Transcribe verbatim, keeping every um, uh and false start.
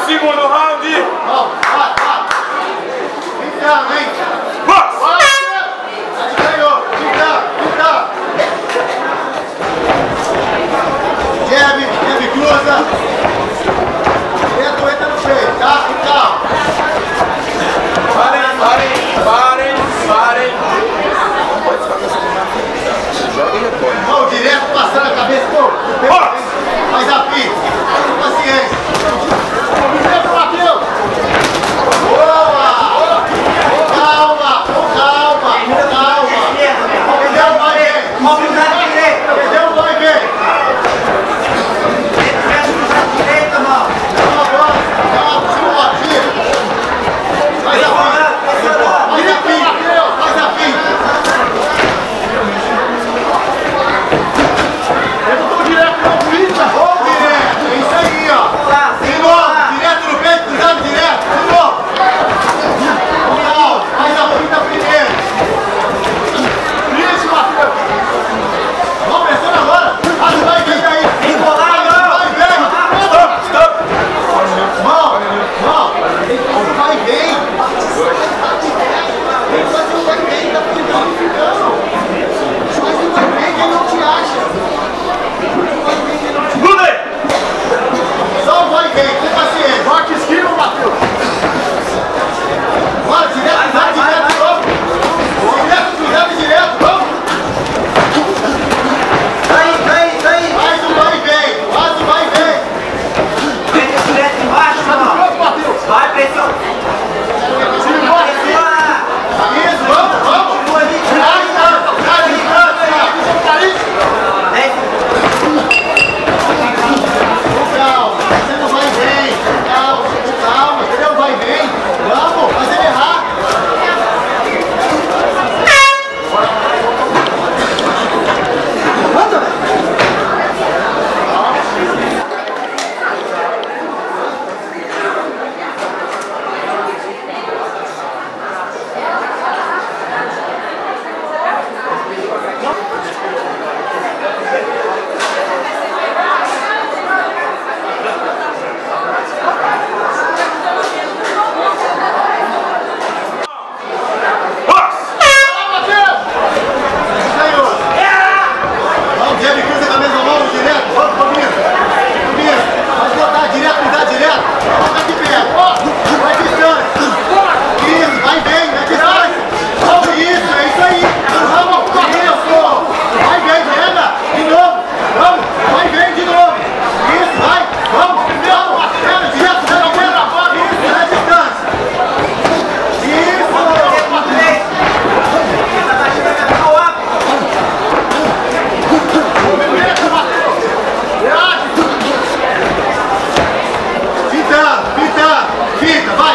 Segundo round. Vamos, vai, vai. Então, hein? Box! Ganhou. Então, então. Jab, jab cruza. Direto entra no peito, tá? Então. Parem, parem, parem, parem. Não pode ficar com essa mão. Joga e retorna. Mão direto passando a cabeça. Pô, faz a pista. Paciência. Direto, Matheus. Boa! Calma, calma, calma. Perdeu, vai ver. Perdeu, vai ver. Calma, calma, calma, tira. Faz a pista. Faz a pista. Eu não tô direto na pista. Ô, direto. É isso aí, ó. De novo, direto no peito, cruzando direto. De novo. Calma, faz a pista primeiro. Isso, Matheus. Vamos pressando agora. Faz o vai e vem aí. Vai e vem. Stop, stop. Mão, mão. Faz o vai e vem. Faz o vai e vem. Tá ficando. Faz o vai e vem que ele não te acha. Muda aí. Só vai e vem, tem paciência. Corte esquina, Matheus. Bora, direto, direto, direto, vamos. Direto, direto, direto, vamos. Daí, daí, daí. Faz o vai e vem, faz o vai e vem. Vem direto embaixo, mano. Pronto, Matheus. Vai, pressão. Simbora, Pressiona. isso, vamos, vamos. Continua ali. Traz, traz, traz, traz. Desce. Calma, você não vai e vem. Calma, calma, entendeu? Vai e vem. Vamos, faz ele errar. Anda, velho. Box! Vai, Matheus! Ganhou! Vamos, Jeb, cruza com a mesma mão, direto. Vamos, combina. Combina. Pode botar direto, me dá direto. Vamos aqui perto. Ó, vai distância. Isso, vai e vem, vai distância. Vamos, isso, é isso aí. Vamos, correndo, pô. Vai e vem, venda. De novo. Vamos, vai e vem de novo. Isso, vai. Vamos, vamos, batendo direto, dando a bola na bola. Isso, é distância. Isso, Matheus. Tá baixando a minha pau up. Movimento, Matheus! Reage! Pintando, pintando! Pinta, vai!